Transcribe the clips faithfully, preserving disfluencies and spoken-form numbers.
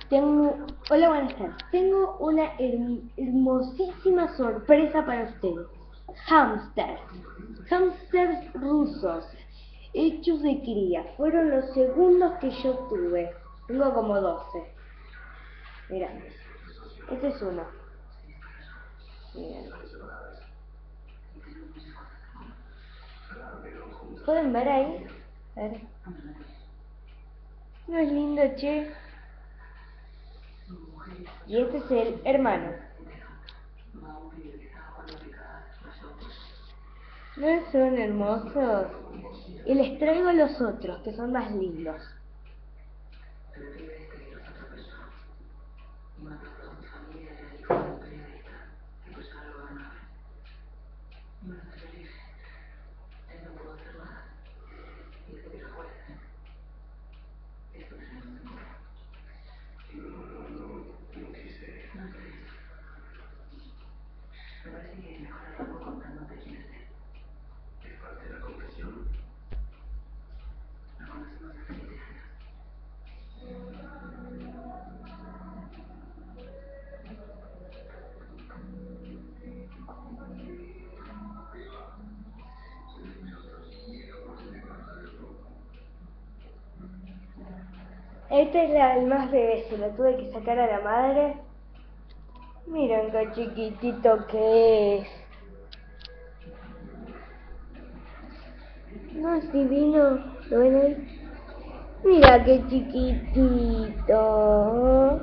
Tengo, hola, buenas tardes. Tengo una her hermosísima sorpresa para ustedes. Hamsters. Hamsters rusos, hechos de cría. Fueron los segundos que yo tuve. Tengo como doce. Mira, este es uno. Miren. ¿Pueden ver ahí? A ver. ¿No es lindo, che? Y este es el hermano. ¿No son hermosos? Y les traigo los otros, que son más lindos. Este es la, el más bebé, se lo tuve que sacar a la madre. Miren qué chiquitito que es. No es divino, ¿lo ven ahí? Mira qué chiquitito.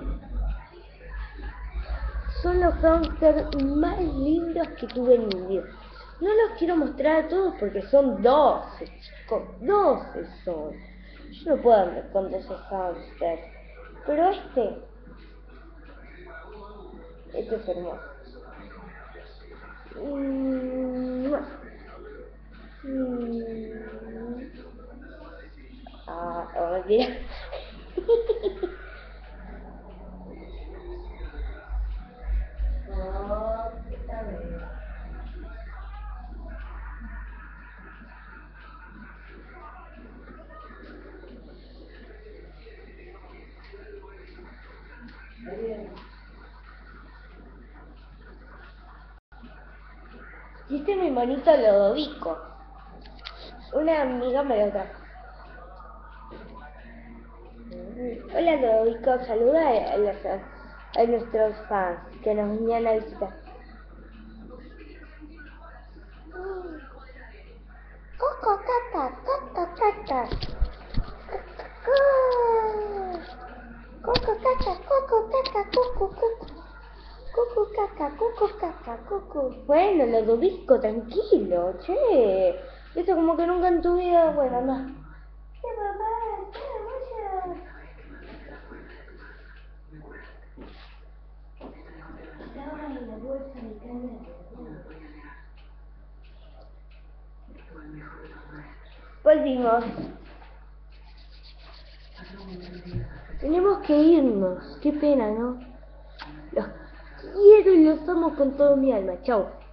Son los hamsters más lindos que tuve en mi vida. No los quiero mostrar a todos porque son doce, chicos, doce son. Yo no puedo andar con doce hamsters. Pero este, este es hermoso. Mm, mm. Ah, oh, mira. Oh, está bien. Y este es mi monito Lodovico. Una amiga me lo trajo. Hola Lodovico, saluda a, los, a nuestros fans que nos vinieron a visitar. Coco, caca, caca, caca. Coco, caca, coco, caca, coco, coco. Coco, caca, coco, caca, coco. Bueno, Lodovico, tranquilo, che. Esto como que nunca en tu vida, bueno, anda. ¿Qué papá? ¿Qué vaya? Estaba en la bolsa de cámara. Volvimos. Tenemos que irnos. Qué pena, ¿no? Los quiero y los amo con todo mi alma. Chau.